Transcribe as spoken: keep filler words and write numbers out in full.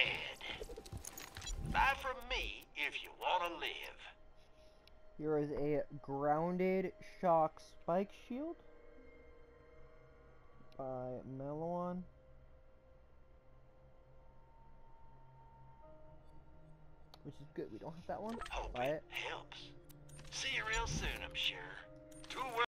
red. Buy from me if you want to live. Here is a grounded shock spike shield by Melon. Which is good. We don't have that one. Hope Buy it it. helps. See you real soon, I'm sure. Two